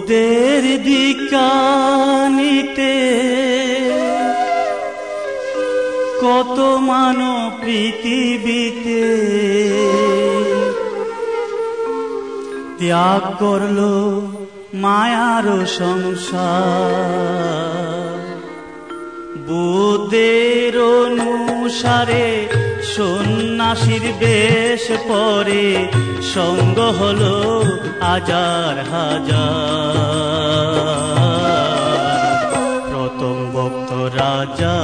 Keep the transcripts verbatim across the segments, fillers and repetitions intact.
বুদ্ধের দীক্ষা নিতে কত মানব পৃথিবীতে ত্যাগ করলো মায়ার সংসার। বুদ্ধের অনুসারে সন্ন্যাসীর বেশ পরে সঙ্গ হলো হাজার হাজার। প্রথম ভক্ত রাজা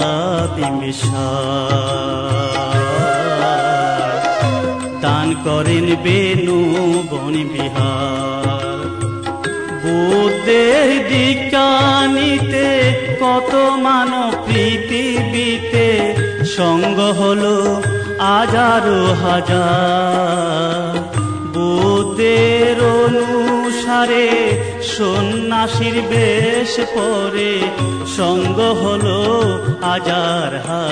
বিম্বিসার দান করেন বেনু বনবিহার। বুদ্ধের দীক্ষা নিতে কত মানব পৃথিবীতে সঙ্গ হলো হাজারো হাজার। বুদ্ধের অনুসারে সন্ন্যাসীর বেশ পরে সঙ্গ হলো হাজার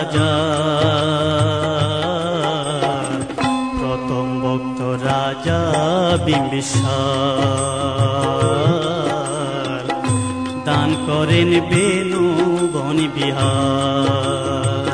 হাজার। প্রথম ভক্ত রাজা বিম্বিসার দান করেন বেনু বনবিহার।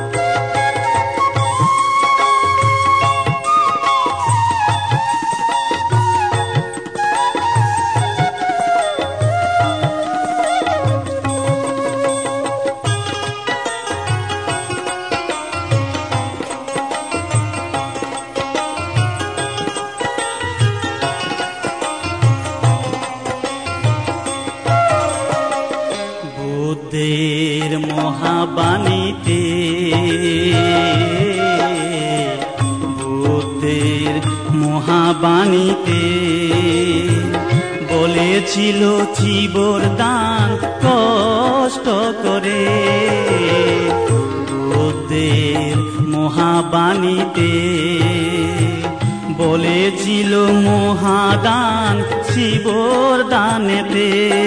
বুদ্ধের মহাবাণীতে বুদ্ধের মহাবাণীতে বলেছিল জীবর দান কষ্ট করে। বুদ্ধের মহাবাণীতে বলেছিল মহাদান শিবর দানেতে।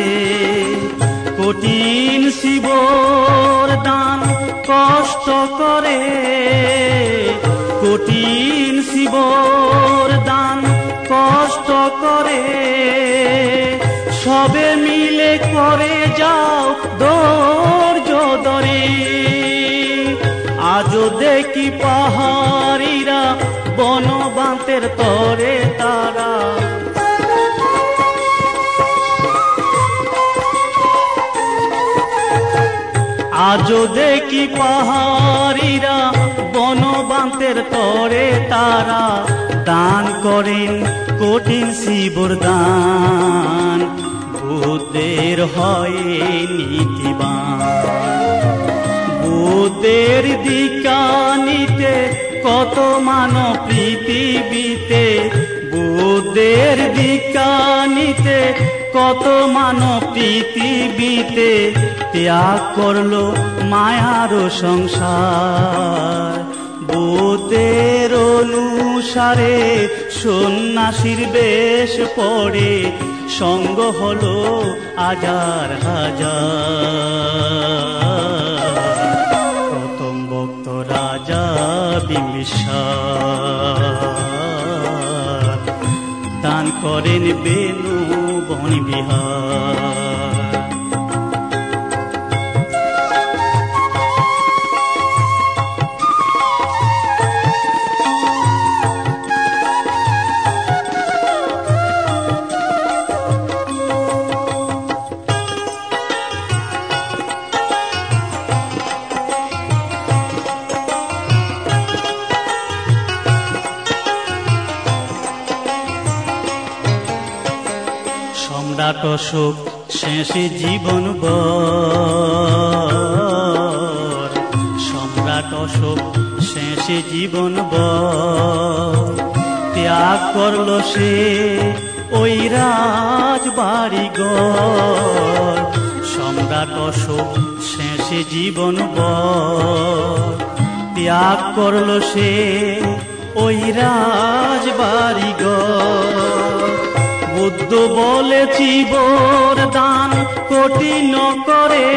কঠিন শিবর দান কষ্ট করে, কঠিন শিবর দান কষ্ট করে। সবে মিলে করে যাও ধৈর্য ধরে। আজও দেখি পাহাড়িরা বনবান্তের তরে তারা। আজও দেখি পাহাড়িরা বনবান্তের তরে তারা দান করেন কঠিন শিবর দান। বুদ্ধের হয় নীতিবান। বুদ্ধের দীক্ষা নিতে কত মানব পৃথিবীতে। বুদ্ধের দীক্ষা নিতে কত মানব পৃথিবীতে ত্যাগ করলো মায়ার সংসার। বুদ্ধের অনুসারে সন্ন্যাসীর বেশ পরে সঙ্গ হলো হাজার হাজার। প্রথম ভক্ত রাজা বিম্বিসার দান করেন বেনু বনবিহার। সম্রাট অশোক শেষে জীবন বর। সম্রাট অশোক শেষে জীবন বর ত্যাগ করলো সে ওই রাজবাড়ি ঘর। সম্রাট অশোক শেষে জীবন বর ত্যাগ করলো সে ওই রাজবাড়ি ঘর। বুদ্ধ বলে জীবর দান কঠিন করে।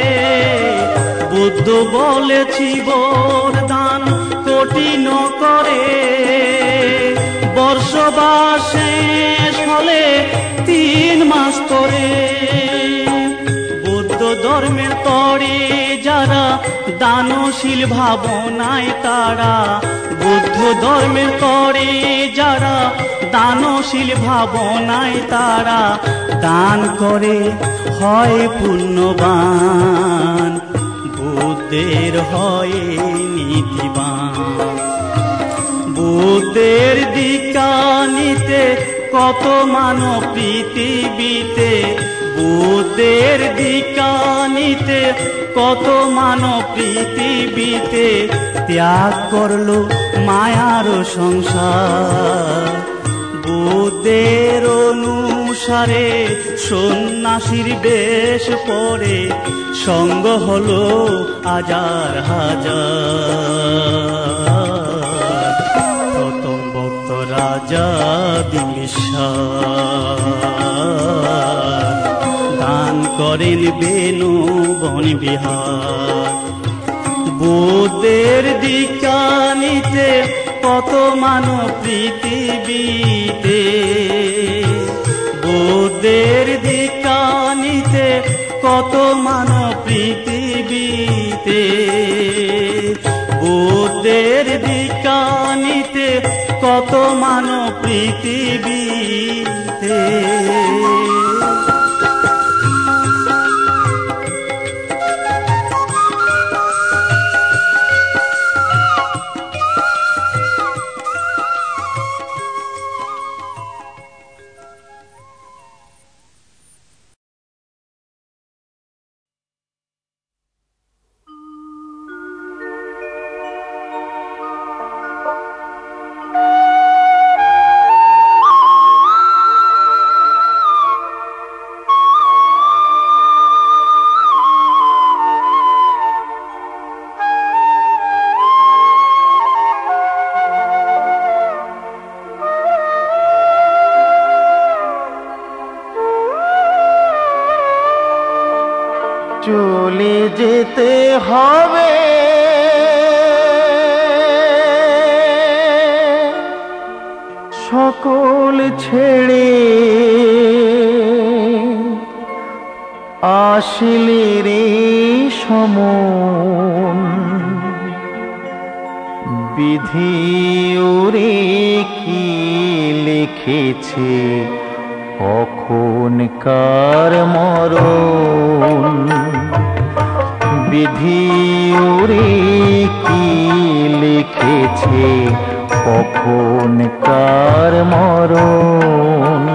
বুদ্ধ বলে জীবর দান কঠিন করে। বর্ষবাস শেষ হলে তিন মাস পরে বৌদ্ধ ধর্মের তরে যারা দানশীল ভাবনায় তারা, বৌদ্ধ ধর্মের তরে যারা দানশীল ভাবনায় তারা দান করে হয় পুণ্যবান, বুদ্ধের হয় নীতিবান। বুদ্ধের দীক্ষা নিতে কত মানব পৃথিবীতে, বুদ্ধের দীক্ষা নিতে কত মানব পৃথিবীতে ত্যাগ করলো মায়ার সংসার। বুদ্ধের অনুসারে সন্ন্যাসীর বেশ পরে সঙ্গ হলো হাজার হাজার। প্রথম ভক্ত রাজা বিম্বিসার দান করেন বেনু বন বিহার। বুদ্ধের দীক্ষা নিতে কত মানব পৃথিবীতে, বুদ্ধের দীক্ষা নিতে কত মানব পৃথিবীতে, বুদ্ধের দীক্ষা নিতে কত মানব পৃথিবীতে। চলে যেতে হবে সকল ছেড়ে, আসলে রে সমন বিধি ওরে কি লিখেছে কখন কার মরণ। বিধি ওরে কি লিখেছে কখন কার মরণ।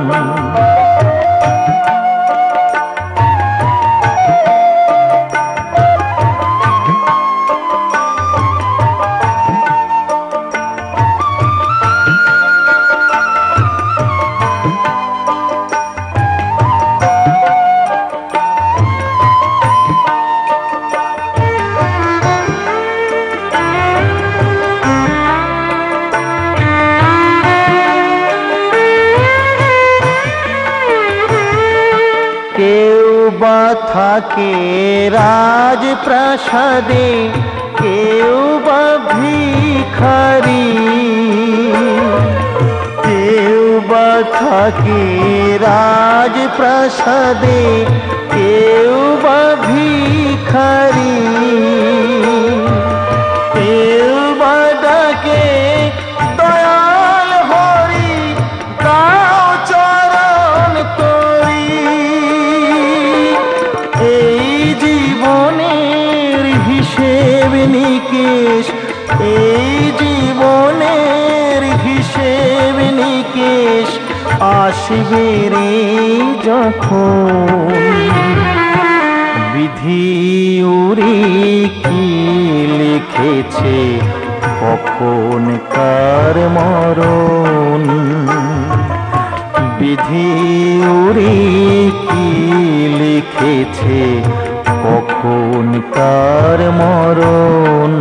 থাকে রাজপ্রাসাদে, কেউ বা ভিখারি, কেউ বা থাকে রাজপ্রাসাদে, কেউ বা ভিখারি, কেউ বা ডাকে দয়াল হরি দাও চরণ করি। এই জীবনের হিসেব নিকেশ, এই জীবনের হিসেব নিকেশ আসবে রে যখন। বিধি ওরে কি লিখেছে কখন কার মরণ। বিধি ওরে কি লিখেছে কখন কার মরণ।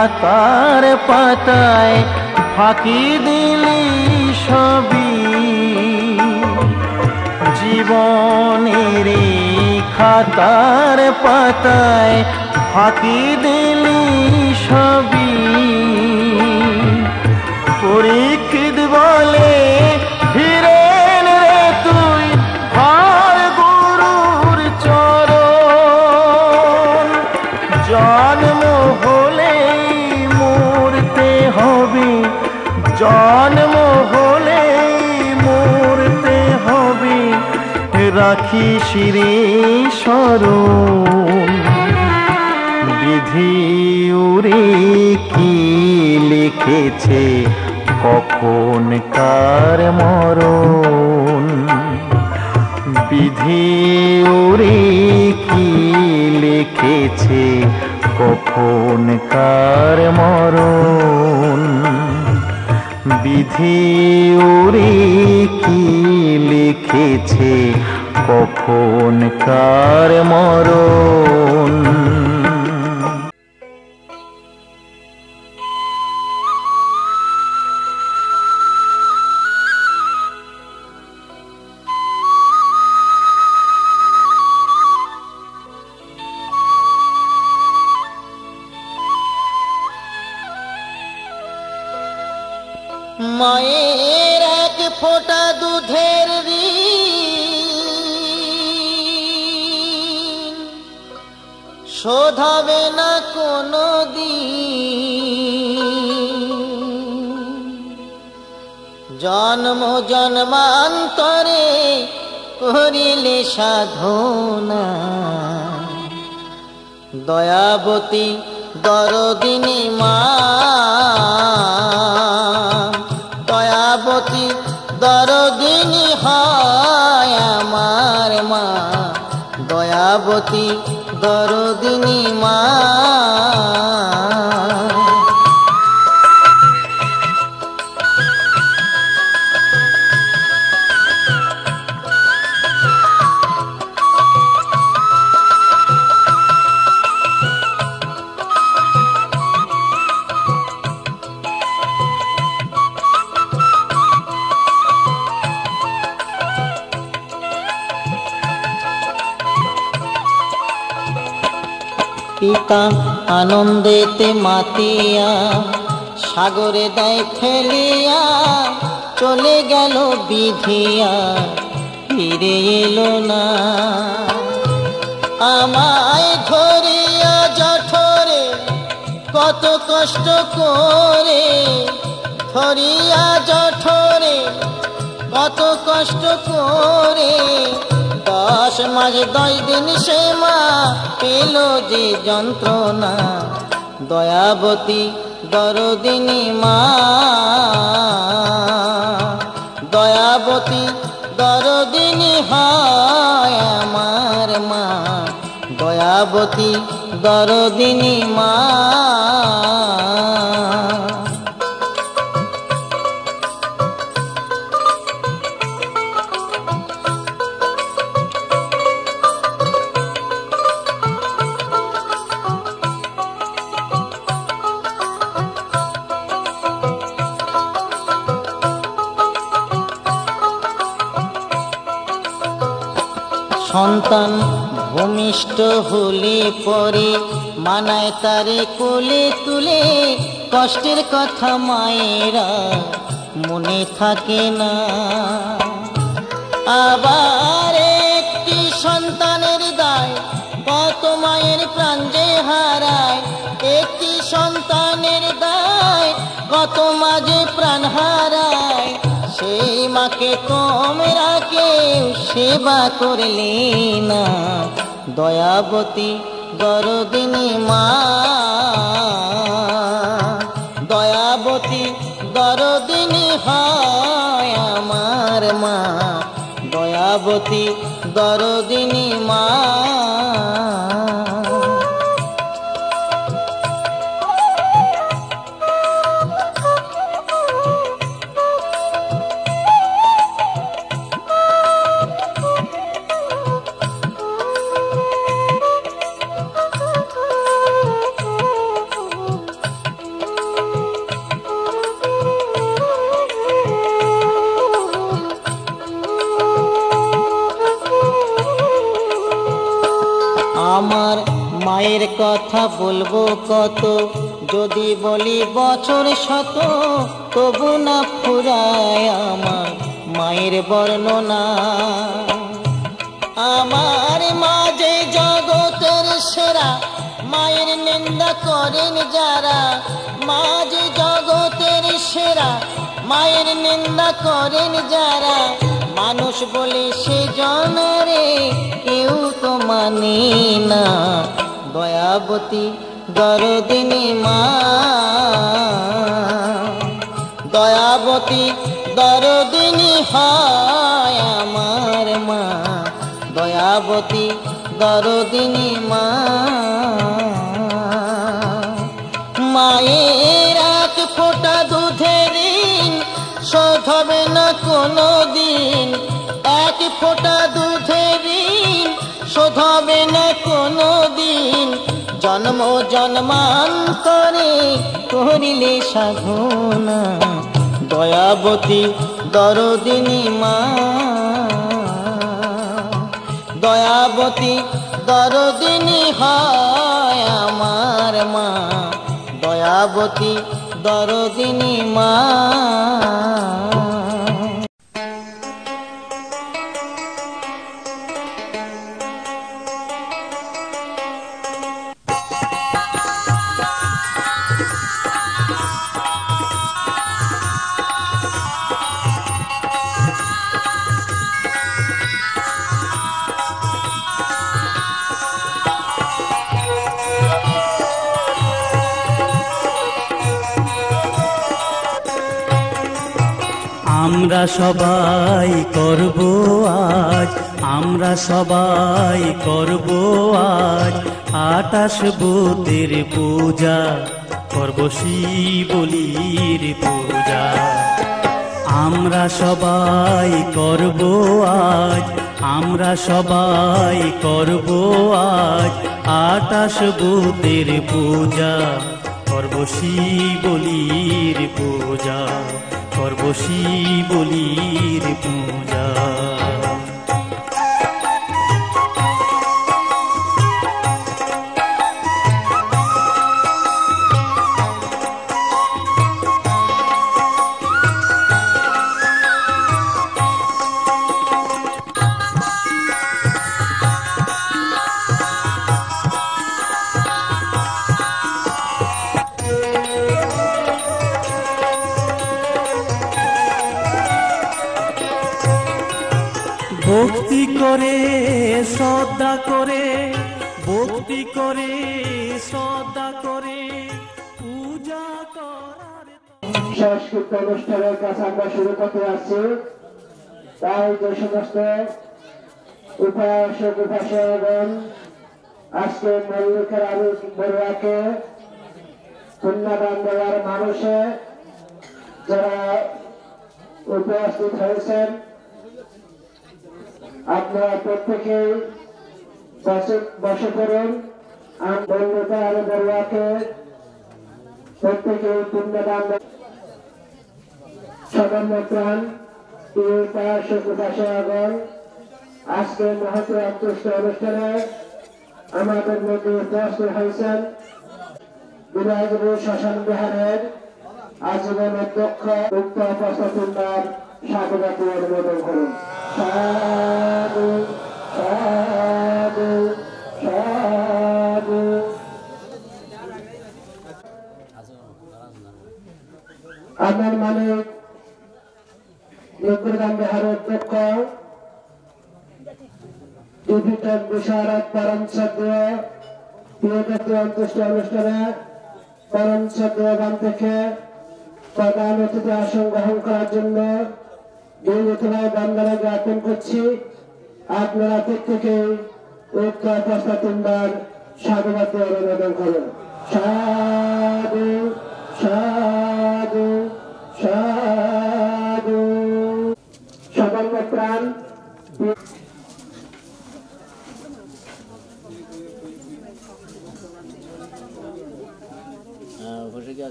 খাতার পাতায় ফাঁকি দিলি সবই, জীবনের খাতার পাতায় ফাঁকি দিলি সবই। পরীক্ষিত বলে ফিরেন রে তুই ঘর গুরুর চরণ, জন্ম হলেই মরতে হবে, জন্ম হলেই মরতে হবে, রাখিস রে স্মরণ। বিধি ওরে কি লিখেছে কখন কার মরণ, বিধি ওরে কি লিখেছে কখন কার মরণ, বিধি ওরে কি লিখেছে কখন কার মরণ। মায়ের এক ফোঁটা দুধের ঋণ শোধ হবে না কোনো দিন, জন্ম জন্মান্তরে করিলে সাধনা, দয়াবতী দরদিনী মা, দয়াবতী দরদিনী হয় আমার মা, দয়াবতী দরদিনী মা। পিতা আনন্দেতে মাতিয়া সাগরে দেয় ফেলিয়া, চলে গেল বিধিয়া ফিরে এলো না। আমায় ধরিয়া জঠরে কত কষ্ট করে, ধরিয়া জঠরে কত কষ্ট করে, দশ মাস দশ দিন সে মা পেল যে যন্ত্রণা, দয়াবতী দরদিনী মা, দয়াবতী দরদিনী হয় আমার মা, দয়াবতী দরদিনী মা। সন্তান ভূমিষ্ঠ হলে পরে মানায় তারে কোলে তুলে, কষ্টের কথা মায়েরা মনে থাকে না। আবার একটি সন্তানের দায় কত মায়ের প্রাণ যে হারায়, একটি সন্তানের দায় কত মা যে প্রাণ হারায়, সেই মাকে তোমরা কেউ সেবা করলে না, দয়াবতী দরদিনী মা, দয়াবতী দরদিনী হয় আমার মা, দয়াবতী দরদিনী মা। মায়ের কথা বলবো কত, যদি বলি বছর শত, তবু না ফুরায় আমার মায়ের বর্ণনা। আমার মা যে জগতের সেরা, মায়ের নিন্দা করেন যারা। মা যে জগতের সেরা, মায়ের নিন্দা করেন যারা। মানুষ বলে সে জনরে কেউ তো মানে না। দয়াবতী দরদিনী মা, দয়াবতী দরদিনী হয় আমার মা। দয়াবতী দরদিনী মা। মায়ের এক ফোঁটা দুধের ঋণ শোধ হবে না কোনো দিন। এক ফোঁটা দুধের ঋণ শোধ হবে না কোনো দিন। জন্ম জন্মান্তরে করিলে সাধনা। দয়াবতী দরদিনী মা, দয়াবতী দরদিনী হয় আমার মা। দয়াবতী দরদিনী মা। আমরা সবাই করব আজ, আমরা সবাই করব আজ আটাশ বুতের পূজা, করব শিবলির পূজা। আমরা সবাই করব আজ, আমরা সবাই করব আজ আটাশ বুতের পূজা, করব শিবলির পূজা, করব শিবলির পূজা। ভক্তি করে শ্রদ্ধা করে, ভক্তি করে শ্রদ্ধা করে পূজা করার। সংস্কৃত অনুষ্ঠানের কাজ আমরা শুরু করতে যাচ্ছি। তাই যে সমস্ত উপাসক উপাসকগণ আজকে মল্লিকের আলু বড়ুয়াকে কন্যাদান দেওয়ার মানুষে যারা উপস্থিত হয়েছেন, আপনারা প্রত্যেকেই বসে পড়ুন। মল্লিকের আলু বড়ুয়াকে প্রত্যেকেই কন্যাদান সামান্য প্রাণ উপাসক উপাসকগণ আজকে মহৎ অন্ত্যেষ্টি অনুষ্ঠানে আমাদের মধ্যে উপস্থিত হয়েছেন বিরাজপুর শ্মশান বিহারের আজীবন অধ্যক্ষ উক্ত প্রস্তাবনার স্বাগত অনুমোদন করুন। সাধু সাধু সাধু। আমার মালিক লোকগ্রাম বিহারের অধ্যক্ষ ডিভিটন বিশারদ পরম শ্রদ্ধেয় প্রিয়দত্ত অন্ত্যেষ্টি অনুষ্ঠানে পরম শ্রদ্ধেয় গান থেকে প্রধান অতিথি আসন গ্রহণ করার জন্য বিরোধীতলায় বন্দনা জ্ঞাপন করছি। আপনারা প্রত্যেকে উক্ত প্রস্তাব তিনবার স্বাগত অনুমোদন করুন। সাধু সাধু সাধু। সামান্য প্রাণ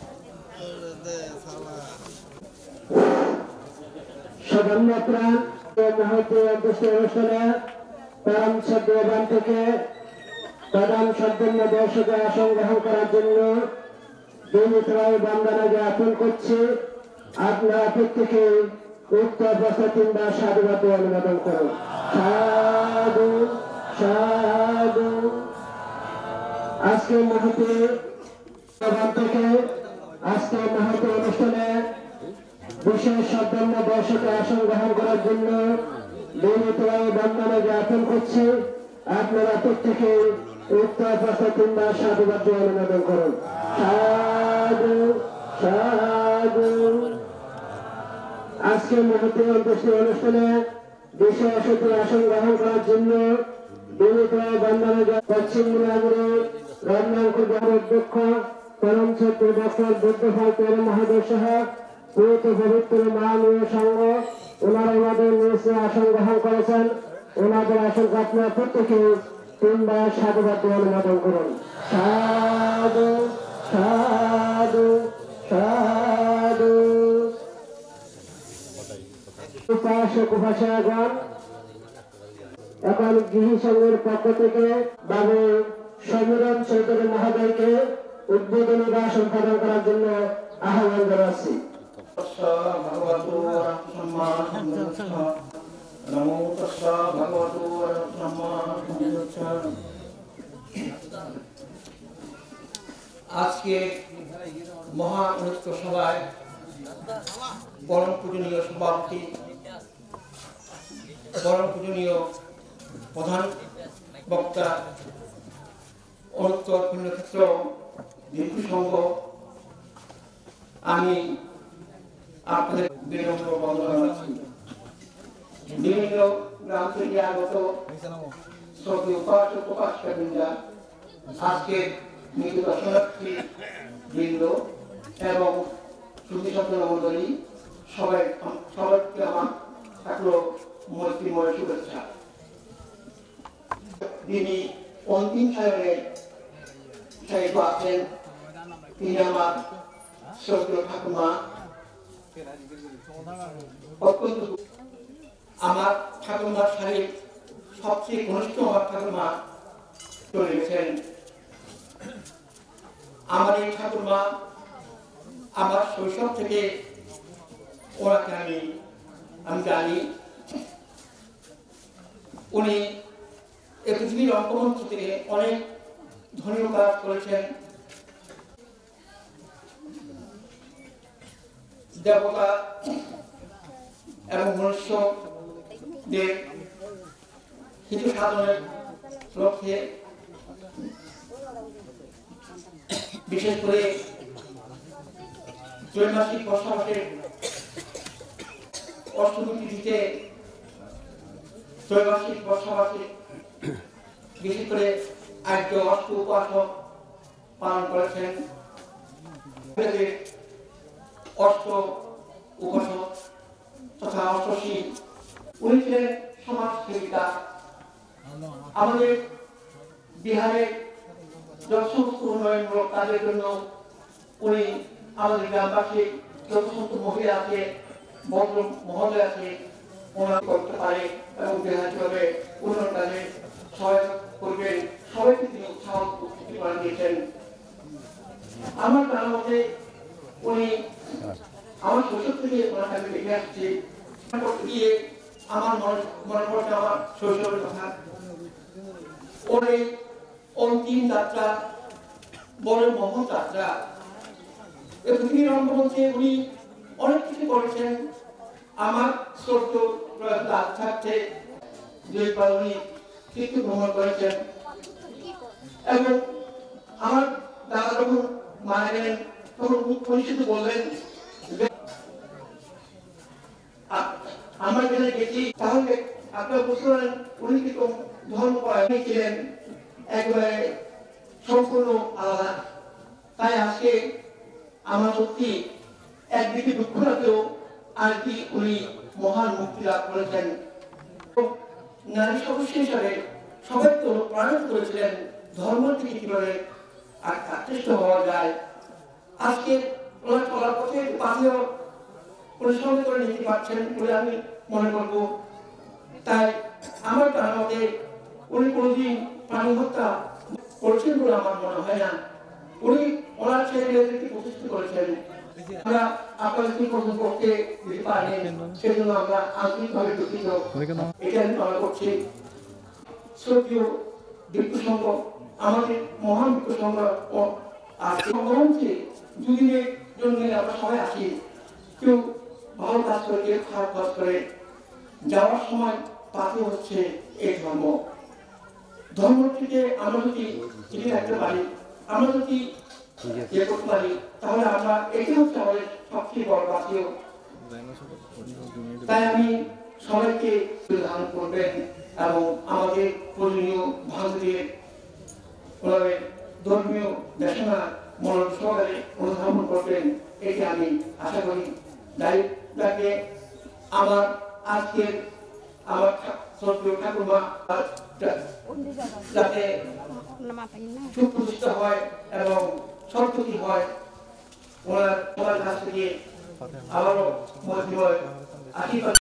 সামান্য প্রাণ মুহূর্তে অধ্যক্ষ অনুষ্ঠানে পরম সদ্যবান থেকে প্রধান সম্পন্ন দর্শকে আসন গ্রহণ করার জন্য বিনীতভাবে বন্দনা জ্ঞাপন করছি। আপনারা প্রত্যেকে উক্ত অবস্থা তিনবার সাধুবাদ অনুমোদন করুন। সাধু সাধু। আজকে মুহূর্তে থেকে আজকে মুহূর্তে অনুষ্ঠানে বিশেষ সম্পন্ন দর্শকে আসন গ্রহণ করার জন্য বিনীতভাবে বন্দনা জ্ঞাপন করছি। আপনারা প্রত্যেকে উক্ত অবস্থা তিনবার সাধুবাদ অনুমোদন করুন। সাধু সাধু। আজকে মুহূর্তে অন্তর্ষ্টি অনুষ্ঠানে বিশেষ অতিথি আসন গ্রহণ করার জন্য বিনীতভাবে বন্দনা পশ্চিম মিনাপুরে রত্নাঙ্কুর অধ্যক্ষ পরম সত্য ডক্টর বুদ্ধফল তের মহাদেব সহ পবিত্র পবিত্র মাননীয় সংঘ ওনারা আমাদের নিচে আসন গ্রহণ করেছেন। ওনাদের আসন আপনারা প্রত্যেকে তিনবার সাধুবাদ অনুমোদন করুন। সাধু সাধু সাধু। উপাসক উপাসনাগণ এখন গৃহী সংঘের পক্ষ থেকে বাবু সমীরণ চৌধুরী মহোদয়কে উদ্বোধনী ভাষণ প্রদান করার জন্য আহ্বান জানাচ্ছি। নমো তস্যা ভগবতো ব্রহ্মা। আজকে মহা অনুষ্ঠিত সভায় পরম পূজনীয় সভাপতি, পরম পূজনীয় প্রধান বক্তা, অনুত্তর পুণ্যক্ষেত্র ভিক্ষু সংঘ, আমি আপনাদের বিনম্র বন্দনা জানাচ্ছি। বিভিন্ন গ্রাম থেকে আগত শ্রদ্ধেয় উপাসক উপাসিকাবৃন্দা, আজকে মৃত দর্শনার্থী বৃন্দ এবং শ্রুতিসম্পন্ন মণ্ডলী, সবাই সবাইকে আমার থাকলো মৈত্রীময় শুভেচ্ছা। যিনি অন্তিম সায়নে সাহিত্য আছেন, তিনি আমার শ্রদ্ধেয় ঠাকুমা, অত্যন্ত আমার ঠাকুরমার শারীরিক সবচেয়ে ঘনিষ্ঠ আমার ঠাকুরমা চলে গেছেন। আমার এই ঠাকুরমা আমার শৈশব থেকে ওনাকে আমি আমি জানি। উনি এই পৃথিবীর রঙ্গমঞ্চ থেকে অনেক ধর্মীয় কাজ করেছেন। দেবতা এবং মনুষ্যদের হিত সাধনের লক্ষ্যে বিশেষ করে ত্রৈমাসিক বর্ষাবাসের অষ্টমী তিথিতে ত্রৈমাসিক বর্ষাবাসে বিশেষ করে আর্য অষ্ট উপাসক পালন করেছেন। অষ্ট উপাসক তথা অষ্টশী উনি ছিলেন সমাজ সেবিকা। আমাদের বিহারে যত সমস্ত উন্নয়নমূলক কাজের জন্য উনি আমাদের গ্রামবাসী যত সমস্ত মহিলা আছে, ভদ্র মহোদয় আছে, ওনারা করতে পারে এবং বিহার কিভাবে উন্নয়ন কাজে সহায়তা করবেন, সবাইকে তিনি উৎসাহ প্রদান দিয়েছেন। আমার জানার মধ্যে উনি আমার শৈশব থেকে ওনাকে আমি দেখে আসছি। করতে গিয়ে আমার মনে পড়ছে আমার শৈশবের কথা। ওর এই অন্তিম যাত্রা, বড় মহৎ যাত্রা, এই পৃথিবীর রঙ্গমঞ্চে উনি অনেক কিছু করেছেন। আমার শ্রদ্ধ লাভ থাকতে দুইবার উনি তীর্থ ভ্রমণ করেছেন এবং আমার দাদা যখন মারা গেলেন তখন উনি শুধু বললেন আমরা যেখানে গেছি তাহলে আপনারা বুঝতে পারেন উনি কিন্তু ধর্ম ছিলেন একবারে সম্পূর্ণ আলাদা। তাই আজকে আমার সত্যি একদিকে দুঃখ লাগলেও আরেকটি উনি মহান মুক্তি লাভ করেছেন। নারী সদস্য হিসাবে সবাইকে অনুপ্রাণিত করেছিলেন ধর্ম থেকে কিভাবে আকৃষ্ট হওয়া যায়। আজকে ওনার চলার পথে পাশেও পরিশ্রম করে নিতে পারছেন বলে আমি মনে করবো। তাই আমার জানা মতে উনি কোনোদিন প্রাণী হত্যা করেছেন বলে আমার মনে হয় না। উনি ওনার ছেলে মেয়েদেরকে প্রতিষ্ঠিত করেছেন। আমরা আপনাদেরকে প্রশ্ন করতে দিতে পারিনি, সেই জন্য আমরা আন্তরিকভাবে দুঃখিত। এটা আমি মনে করছি শ্রদ্ধেয় বিক্ষু সংঘ, আমাদের মহান বিক্ষু সংঘ আর সংগঠনকে দুদিনের জন্য আমরা সবাই আসি। কেউ ভালো কাজ করে, কেউ খারাপ কাজ করে, যাওয়ার সময় পাতে হচ্ছে এই ধর্ম। ধর্ম থেকে আমরা যদি টিকে রাখতে পারি, আমরা যদি ইয়ে করতে পারি, তাহলে আমরা এটাই হচ্ছে আমাদের সবচেয়ে বড় জাতীয়। তাই আমি সবাইকে ধারণ করবেন এবং আমাদের প্রয়োজনীয় ভাঙতে ওনাদের ধর্মীয় দেশনা মনোযোগ সহকারে অনুধাবন করবেন, এটা আমি আশা করি। তাকে আমার আজকের আমার শ্রদ্ধেয় ঠাকুরমা যাতে সুপ্রতিষ্ঠিত হয় এবং সরস্বতী হয়, ওনার সবার কাছ থেকে আবারও মহাশয় আশীর্বাদ